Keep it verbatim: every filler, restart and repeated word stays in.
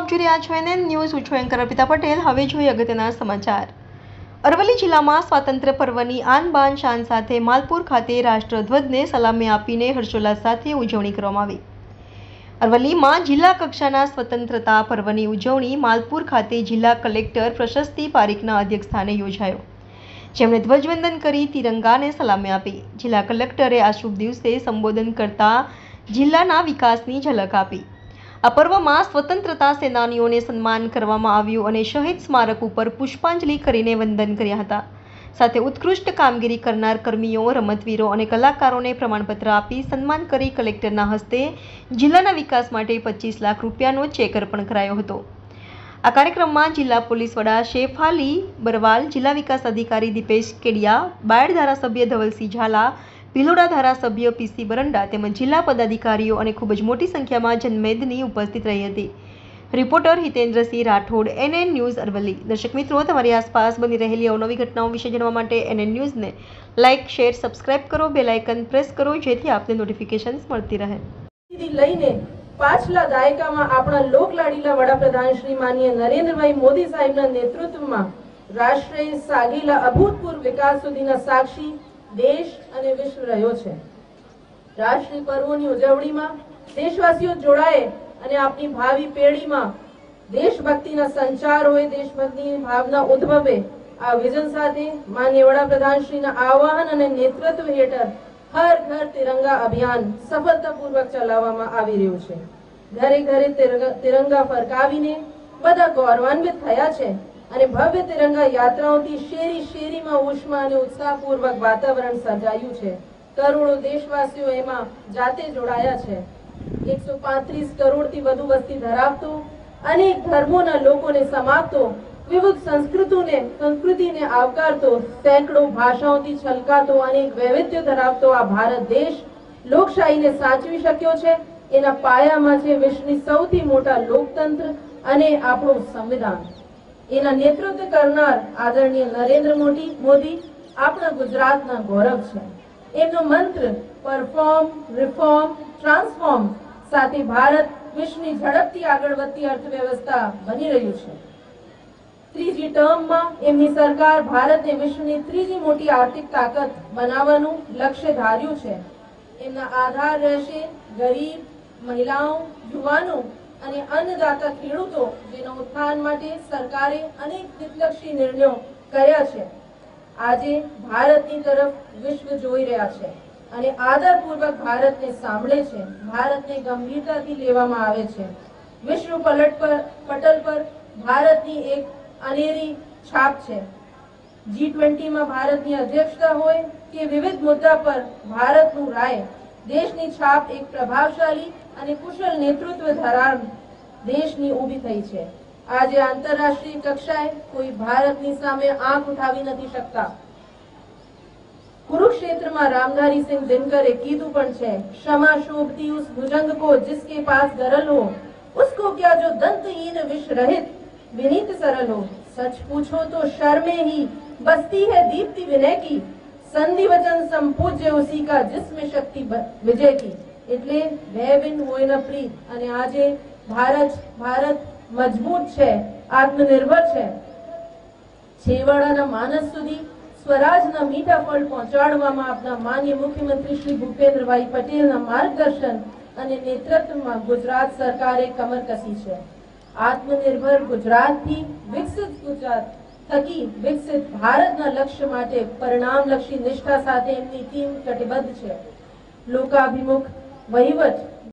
આપ જોઈ રહ્યા છો એનએન ન્યૂઝ. હું છું એન્કર અર્પિતા પટેલ. હવે જોઈએ અગત્યના સમાચાર. અરવલ્લી જિલ્લામાં સ્વાતંત્ર્ય પર્વની આન બાન શાન સાથે માલપુર ખાતે રાષ્ટ્રધ્વજને સલામી આપીને હર્ષોલ્લાસ સાથે ઉજવણી કરવામાં આવી. અરવલ્લીમાં જિલ્લા કક્ષાના સ્વતંત્રતા પર્વની ઉજવણી માલપુર ખાતે જિલ્લા કલેક્ટર પ્રશસ્તિ પારીખના અધ્યક્ષસ્થાને યોજાયો, જેમણે ધ્વજવંદન કરી તિરંગાને સલામી આપી. જિલ્લા કલેક્ટરે આ શુભ દિવસે સંબોધન કરતા જિલ્લાના વિકાસની ઝલક આપી. આ પર્વમાં સ્વતંત્રતા સેનાનીઓને સન્માન કરવામાં આવ્યું અને શહીદ સ્મારક ઉપર પુષ્પાંજલિ કરીને વંદન કર્યા હતા. સાથે ઉત્કૃષ્ટ કામગીરી કરનાર કર્મીઓ, રમતવીરો અને કલાકારોને પ્રમાણપત્ર આપી સન્માન કરી કલેક્ટરના હસ્તે જિલ્લાના વિકાસ માટે પચીસ લાખ રૂપિયાનો ચેક અર્પણ કરાયો હતો. આ કાર્યક્રમમાં જિલ્લા પોલીસ વડા શેફાલી બરવાલ, જિલ્લા વિકાસ અધિકારી દીપેશ કેડિયા, બાયડ ધારાસભ્ય ધવલસિંહ ઝાલા, ભિલોડા ધારાસભ્ય પીસી બરંડા તેમજ જિલ્લા પદાધિકારીઓ અને ખૂબ જ મોટી સંખ્યામાં જનમેદની ઉપસ્થિત રહી હતી. Reporter Hitendrasinh Rathod, NN news Aravalli. દર્શક મિત્રો, તમારી આસપાસ બની રહેલી અવનવી ઘટનાઓ વિશે જાણવા માટે એનએન ન્યૂઝને લાઇક, શેર, સબસ્ક્રાઇબ કરો, બેલ આઇકન પ્રેસ કરો, જેથી આપને નોટિફિકેશન્સ મળતી રહે. લઈને પાછલા દાયકામાં આપણા લોકલાડીલા વડાપ્રધાન શ્રી માનનીય નરેન્દ્રભાઈ મોદી સાહેબના નેતૃત્વમાં રાષ્ટ્રે સાગેલા અભૂતપૂર્વ વિકાસ સુધીના સાક્ષી દેશ અને વિશ્વ રહ્યો છે. રાષ્ટ્રીય પર્વોની ઉજવણીમાં દેશવાસીઓ જોડાય અને આપણી ભાવિ પેઢીમાં દેશભક્તિના સંચાર હોય, દેશભક્તિની ભાવના ઉદ્ભવે, આ વિઝન સાથે માનનીય વડાપ્રધાન શ્રીના આહ્વાન અને નેતૃત્વ હેઠળ હર ઘર તિરંગા અભિયાન સફળતાપૂર્વક ચલાવવામાં આવી રહ્યું છે. ઘરે ઘરે તિરંગા ફરકાવીને બધા ગૌરવાન્વિત થયા છે અને ભવ્ય તિરંગા યાત્રાઓથી શેરી શેરીમાં ઉષ્મા અને ઉત્સાહપૂર્વક વાતાવરણ સર્જાયું છે. કરોડો દેશવાસીઓ એમાં જાતે જોડાયા છે. એકસો પાંત્રીસ કરોડથી વધુ વસ્તી ધરાવતો, અનેક ધર્મોના લોકોને સમાવતો, વિવિધ સંસ્કૃતિને સંસ્કૃતિને આવકારતો, સેંકડો ભાષાઓથી છલકાતો, અનેક વૈવિધ્ય ધરાવતો આ ભારત દેશ લોકશાહીને સાચવી શક્યો છે. એના પાયામાં છે વિશ્વની સૌથી મોટા લોકતંત્ર અને આપણું સંવિધાન. એના નેતૃત્વ કરનાર આદરણીય નરેન્દ્ર મોદી મોદી આપણા ગુજરાતના ગૌરવ છે. એમનો મંત્ર પરફોર્મ, રિફોર્મ, ટ્રાન્સફોર્મ સાથે ભારત વિશ્વની ઝડપથી આગળ વધતી અર્થવ્યવસ્થા બની રહ્યું છે. ત્રીજી ટર્મમાં એમની સરકાર ભારતને વિશ્વની ત્રીજી મોટી આર્થિક તાકાત બનાવવાનું લક્ષ્ય ધાર્યું છે. એમના આધાર રહેશે ગરીબ, મહિલાઓ, યુવાનો અને અન્નદાતા ખેડૂતો, જેના ઉત્થાન માટે સરકારે અનેક હિતલક્ષી નિર્ણયો કર્યા છે. આજે ભારતની તરફ વિશ્વ જોઈ રહ્યા છે અને આદરપૂર્વક ભારતને સાંભળે છે. ભારતને ગંભીરતાથી લેવામાં આવે છે. વિશ્વ પલટ પર પટલ પર ભારતની એક અનેરી છાપ છે. જી ટ્વેન્ટીમાં ભારતની અધ્યક્ષતા હોય કે વિવિધ મુદ્દા પર ભારતનું રાય, દેશની છાપ એક પ્રભાવશાળી અને કુશળ નેતૃત્વ ધરાવ દેશની ઊભી થઈ છે. આજે આંતરરાષ્ટ્રીય કક્ષાએ કોઈ ભારતની સામે આંખ ઉઠાવી નથી શકતા. कुरुक्षेत्र रामधारी सिंह दिनकरे कीधु पण छे, क्षमा शोभती उस भुजंग को जिसके पास गरल हो, उसको क्या जो दंतहीन विष रहित विनीत सरल हो. सच पूछो तो शर्मे ही बसती है दीप्ति विनय की, संधि वचन संपूज्य उसी का जिसमें शक्ति विजय की. એટલે ભયબિન હોય ન પ્રીત. અને આજે ભારત ભારત મજબૂત છે, આત્મનિર્ભર છે. છેવાડાના માનસ સુધી સ્વરાજના મીઠા ફળ પહોંચાડવામાં આપના માનનીય મુખ્યમંત્રી શ્રી ભૂપેન્દ્રભાઈ પટેલના માર્ગદર્શન અને નેતૃત્વમાં ગુજરાત સરકારે કમર કસી છે. આત્મનિર્ભર ગુજરાતથી વિકસિત ગુજરાત થકી વિકસિત ભારતના લક્ષ્ય માટે પરિણામલક્ષી નિષ્ઠા સાથે એમની ટીમ કટિબદ્ધ છે. લોકાભિમુખ વહીવટ